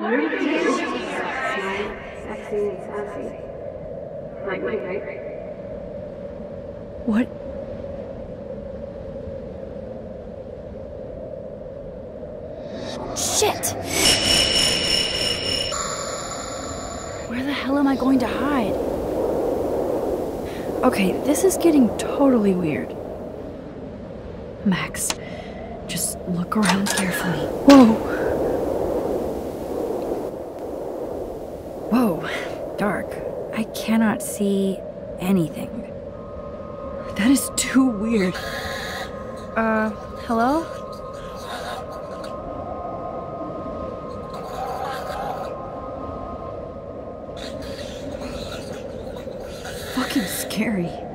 Sexy and sassy. Like Mike, right? What? Shit! Where the hell am I going to hide? Okay, this is getting totally weird. Max, just look around carefully. Whoa! Whoa, dark. I cannot see anything. That is too weird. Hello? Fucking scary.